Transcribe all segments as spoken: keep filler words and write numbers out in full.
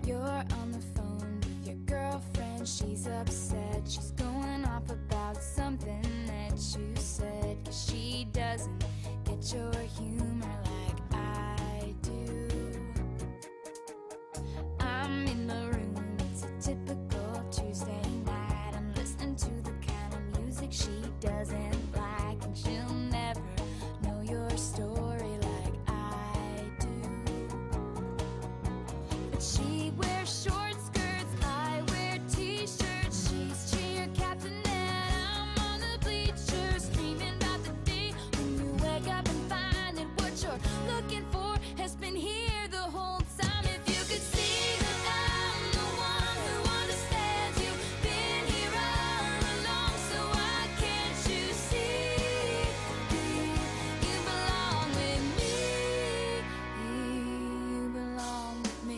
You're on the phone with your girlfriend, she's upset. She's going off about something that you said, 'cause she doesn't get your humor like I do. I'm in the room, it's a typical Tuesday night. I'm listening to the kind of music she doesn't like, and she'll never know your story like I do. But she wears short skirts, I wear t-shirts. She's cheer captain and I'm on the bleachers, dreaming about the day when you wake up and find that what you're looking for has been here the whole time. If you could see that I'm the one who understands you, been here all along, so why can't you see you belong with me? You belong with me.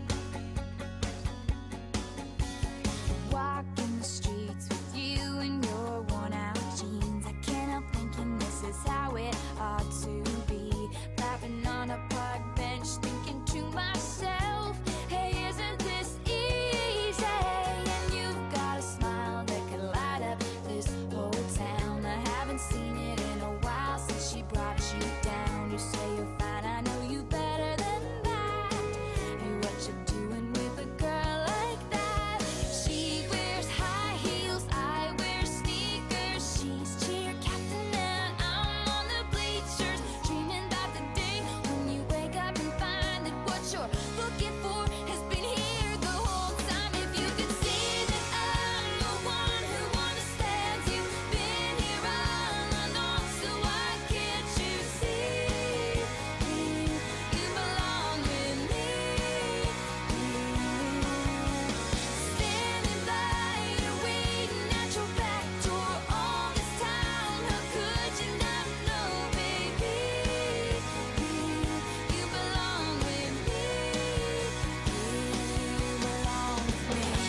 Walking the streets with you in your worn out jeans, I can't help thinking this is how it ought to be. Laughing on a park bench, thinking to myself, hey, isn't this easy? And you've got a smile that could light up this whole town. I haven't seen it in a while since she brought you down. You say you're fine, I know you better than that. Hey, what you doing with a girl like that? She wears high heels, I wear sneakers. She's cheer captain and I'm on the bleachers, dreaming about the day when you wake up and find that what you're looking for has been here the whole time. If you could see that I'm the one who understands you, been here all along, so why can't you see you belong with me? Standing by you, waiting at your back door all this time. How could you not know, baby? You belong with me. You belong with me.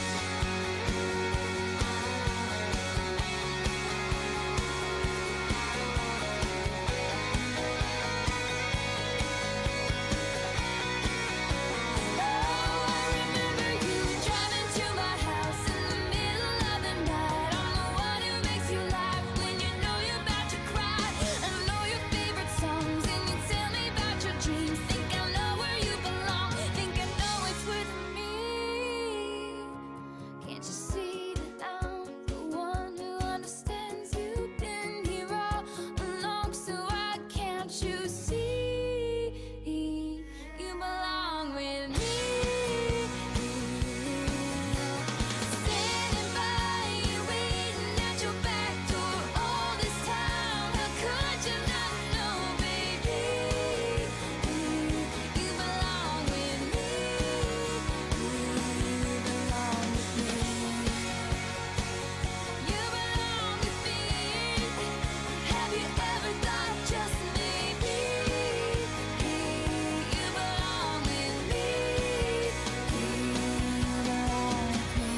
Oh, I remember you driving to my house in the middle of the night. I'm the one who makes you laugh when you know you're about to cry. I know your favorite songs and you tell me about your dreams. Think I know where you belong, think I know it's with me. Can't you see that I'm the one who understands you, been here all along, so why can't you see you belong with me? Standing by you, waiting at your back door all this time. How could you not know, baby? You belong with me. You belong with me. You belong with me. Have you ever thought just maybe you belong with me? You belong with me.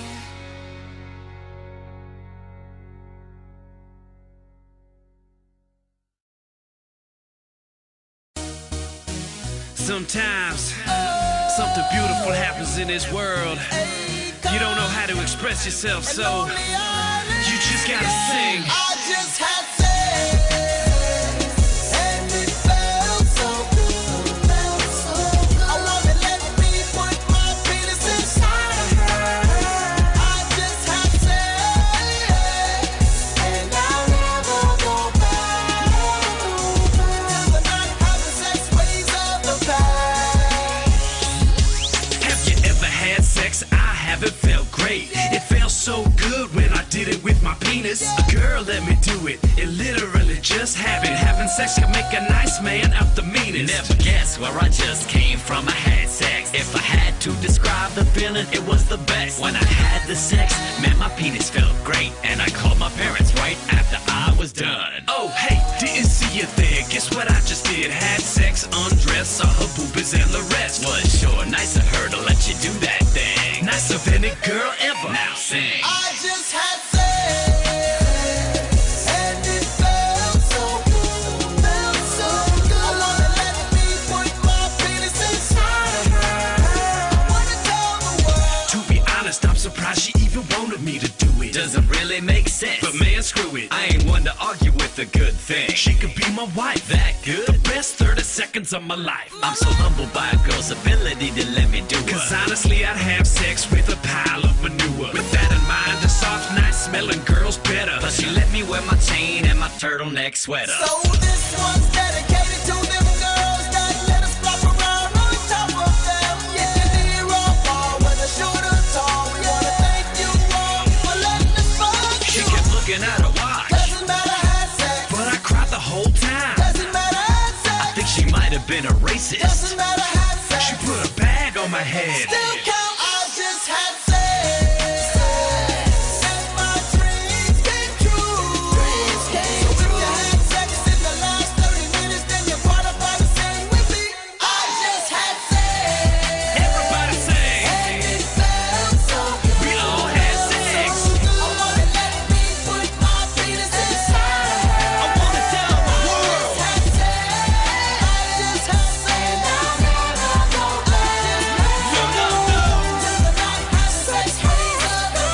Sometimes something beautiful happens in this world. You don't know how to express yourself, so you just gotta sing. I just had sex, and it felt so good, felt so good. I wanna let me put my penis inside of her. I just had sex, and I'll never go back to the not having sex ways of the past. Have you ever had sex? I haven't felt great. It felt so good when I did it with my penis. Girl, let me do it. It literally just happened. Having sex can make a nice man out the meanest. Never guess where I just came from. I had sex. If I had to describe the feeling, it was the best. When I had the sex, man, my penis felt great. And I called my parents right after I was done. Oh, hey, didn't see you there. Guess what I just did? Had sex, undressed, saw her boobies and the rest. Was sure nice of her to let you do that thing. Nicer than any girl ever. Now sing. I just had sex, and it felt so good, felt so good. I wanna let me put my penis inside of her. doesn't really make sense. But man, screw it, I ain't one to argue with a good thing. she could be my wife. That good? The best thirty seconds of my life. I'm so humbled by a girl's ability to let me do it. Cause honestly, I'd have sex with a pile of manure. With that in mind, a soft, nice smelling girl's better. Plus she let me wear my chain and my turtleneck sweater. So this one's dedicated to them girls that let us flop around on top of them. If you need raw ball, whether short or tall, we wanna thank you all for letting us fuck She you. kept looking at her watch, Doesn't matter had sex. but I cried the whole time. Doesn't matter had sex. I think she might have been a racist. Doesn't matter had sex. She put a bag on my head. Still count. I just had sex. And my dreams came true. Dreams came so true. If you had sex in the last thirty minutes, then you're part of the same with me. I just had sex. Everybody say, And it felt so good. we all had sex. I wanna let me put my penis inside of her. I wanna tell the I world. just had sex. I just had sex. And I'll never go back. No, no, no. Till the night has sex free of the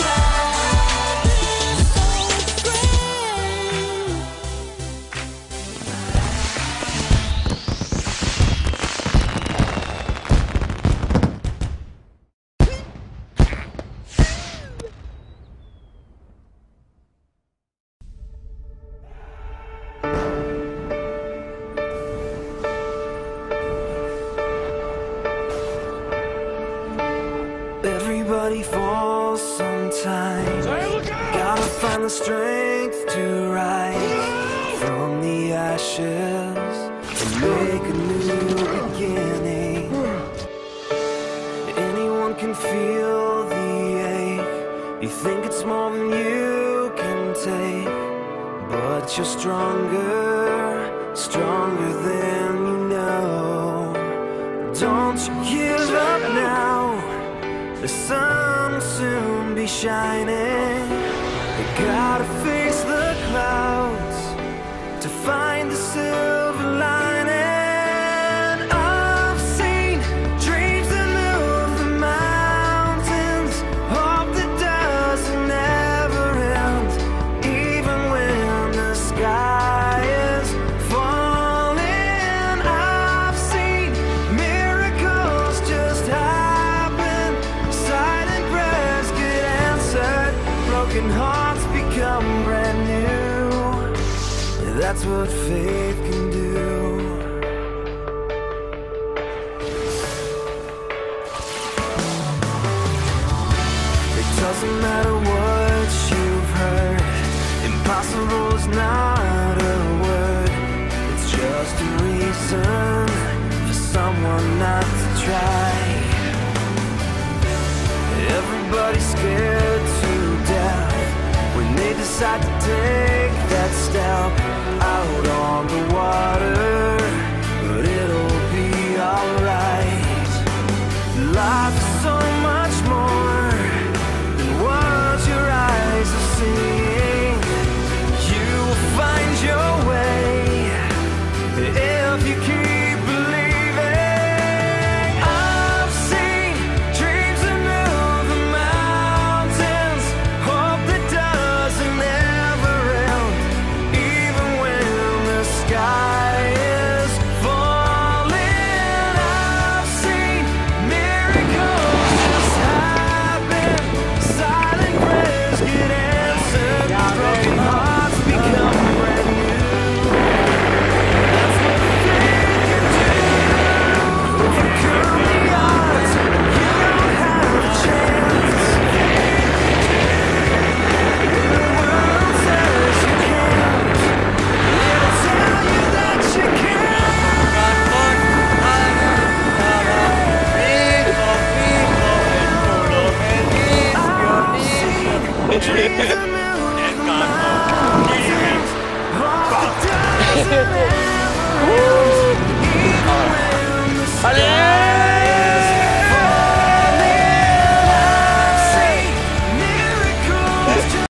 Everybody falls sometimes. Gotta find the strength to rise from the ashes and make a new beginning. Anyone can feel the ache. You think it's more than you can take, but you're stronger, stronger than you know. Don't you give up now. The sun will soon be shining. You gotta face the clouds to find the silver lining. I've seen dreams that move the mountains, hope that doesn't ever end, even when the sky is falling. I've seen miracles just happen, silent prayers get answered, broken hearts become brand new. That's what faith can do. It doesn't matter what you've heard, impossible is not a word. It's just a reason for someone not to try. Everybody's scared to death when they decide to take that step out on the water, but it'll be alright. Life is so